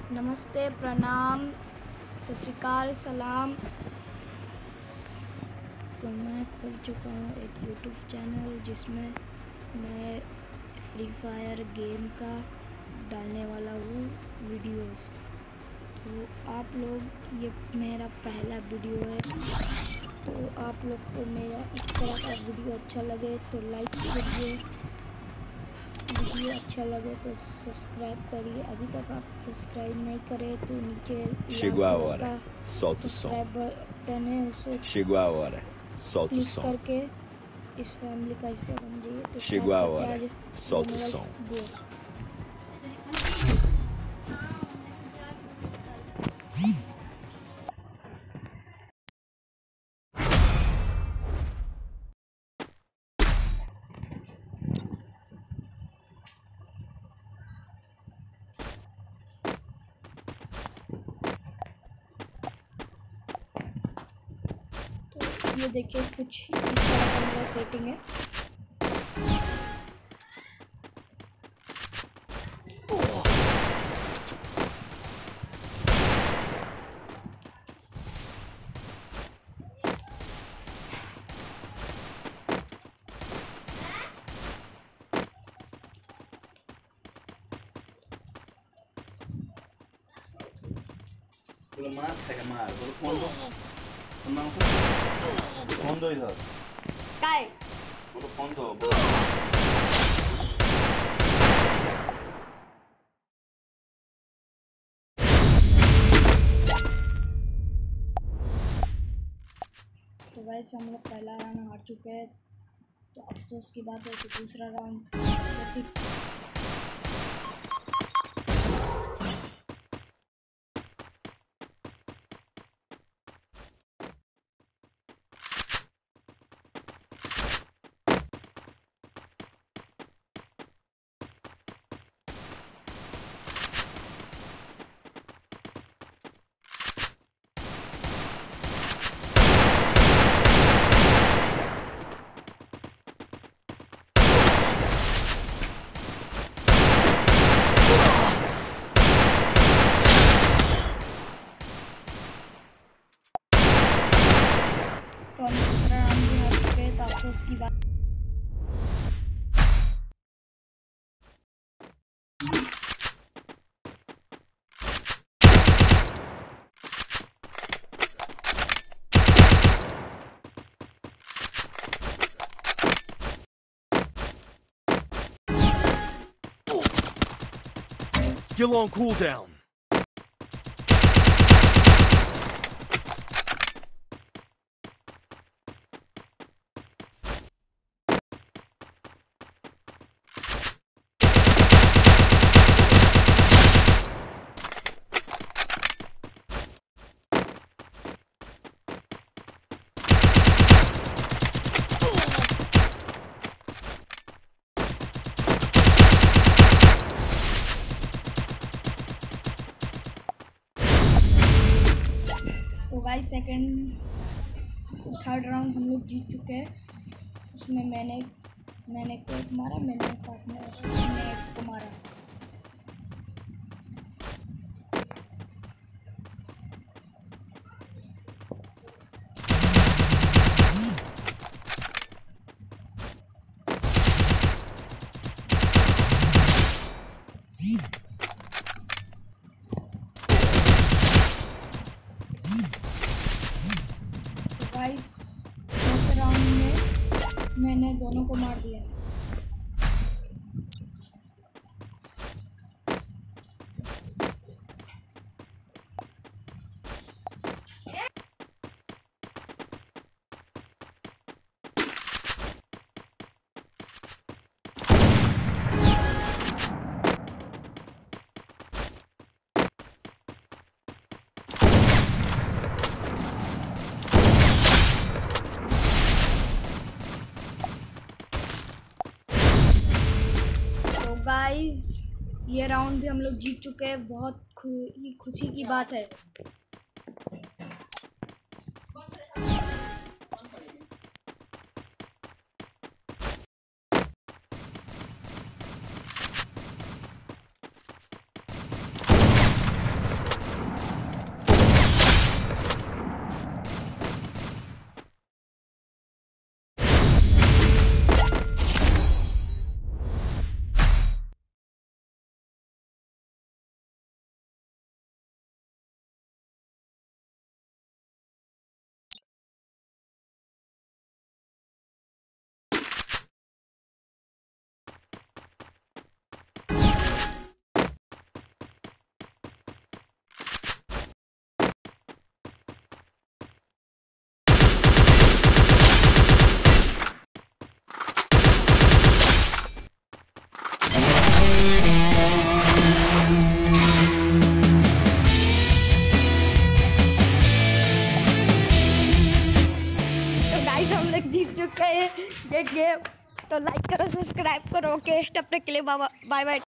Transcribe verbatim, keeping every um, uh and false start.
नमस्ते, प्रणाम, सत श्री अकाल, सलाम। तो मैं खुल चुका हूँ एक यूट्यूब चैनल जिसमें मैं फ्री फायर गेम का डालने वाला हूँ वीडियोस। तो आप लोग, ये मेरा पहला वीडियो है, तो आप लोग को मेरा इस तरह का वीडियो अच्छा लगे तो लाइक करिए, वीडियो अच्छा लगे तो सब्सक्राइब करिए। अभी तक आप सब्सक्राइब नहीं करे तो नीचे Chegou a लाल कलर hora, का solta o som. Subscribe button है, उसे Chegou a hora, solta o click som. करके इस फैमिली का हिस्सा बन जाइए। तो Chegou स्टार्ट a करते हैं hora, आज solta o जनरल som. गो। तो ये देखिए कुछ इस तरह का मेरा सेटिंग है। Quello mazza che male, quello fondo. Non fondo io. काय Quello fondo. तो वैसे हम लोग पहला राउंड हार चुके हैं, तो अफसोस की बात है कि दूसरा राउंड तो हम दूसरा राउंड भी हार चुके हैं, तो अफसोस की बात। Skill on cooldown. तो गाइस सेकंड थर्ड राउंड हम लोग जीत चुके हैं। उसमें मैंने मैंने को एक मारा, मैंने पार्टनर ने एक को मारा। गाइस चौथे राउंड में मैंने दोनों को मार दिया। गाइस ये राउंड भी हम लोग जीत चुके हैं, बहुत खु, खुशी की बात है। लाइक करो, सब्सक्राइब करो। ओके, तब तक के लिए बाय बाय।